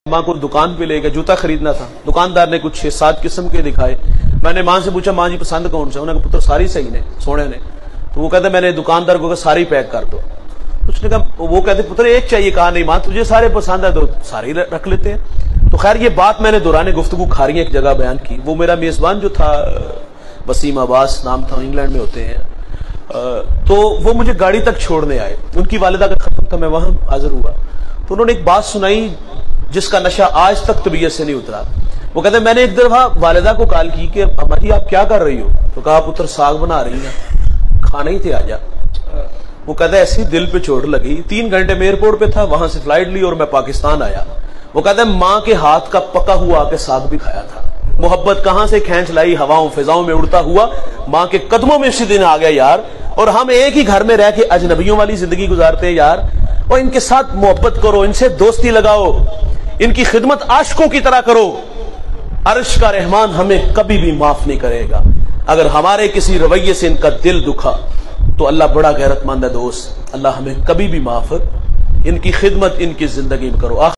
ماں کو دکان پہ لے گیا، جوتا خریدنا تھا، دکاندار نے کچھ 6-7 قسم کے دکھائے۔ میں نے ماں سے پوچھا ماں جی پسند کون سا؟ انہوں نے کہا پتر ساری صحیح نے سونے نے۔ تو وہ کہتے میں نے دکاندار کو کہا ساری پیک کر دو۔ اس نے کہا، وہ کہتے پتر ایک چاہیے، کہا نہیں ماں تجھے سارے پسند ہے تو ساری رکھ لیتے ہیں۔ تو خیر یہ بات میں نے دوران گفتگو کھاریاں ایک جگہ بیان کی۔ وہ میرا میزبان جو تھا وسیم عباس نام تھا، انگلینڈ میں ہوتے ہیں، تو وہ مجھے گاڑی تک چھوڑنے آئے، ان کی والدہ کا ختم تھا، میں وہاں حاضر ہوا۔ تو انہوں نے ایک بات سنائی جس کا نشہ آج تک طبیعت سے نہیں اترا۔ وہ کہتے ہیں میں نے ایک دفعہ والدہ کو کال کی کہ اماں جی آپ کیا کر رہی ہو؟ تو کہا پتر ساگ بنا رہی ہیں، کھانا ہی تھے آجا۔ وہ کہتا ہے ایسی دل پہ چوٹ لگی، 3 گھنٹے میں ایئرپورٹ پہ تھا، وہاں سے فلائٹ لی اور میں پاکستان آیا۔ وہ کہتا ہے ماں کے ہاتھ کا پکا ہوا آ کے ساگ بھی کھایا تھا۔ محبت کہاں سے کھینچ لائی، ہواؤں فضاؤں میں اڑتا ہوا ماں کے قدموں میں اسی دن آ گیا یار۔ اور ہم ایک ہی گھر میں رہ کے اجنبیوں والی زندگی گزارتے ہیں یار۔ اور ان کے ساتھ محبت کرو، ان سے دوستی لگاؤ، ان کی خدمت عاشقوں کی طرح کرو۔ عرش کا رحمان ہمیں کبھی بھی معاف نہیں کرے گا۔ اگر ہمارے کسی رویے سے ان کا دل دکھا تو اللہ بڑا غیرت مند ہے دوست، اللہ ہمیں کبھی بھی معاف، ان کی خدمت ان کی زندگی میں کرو۔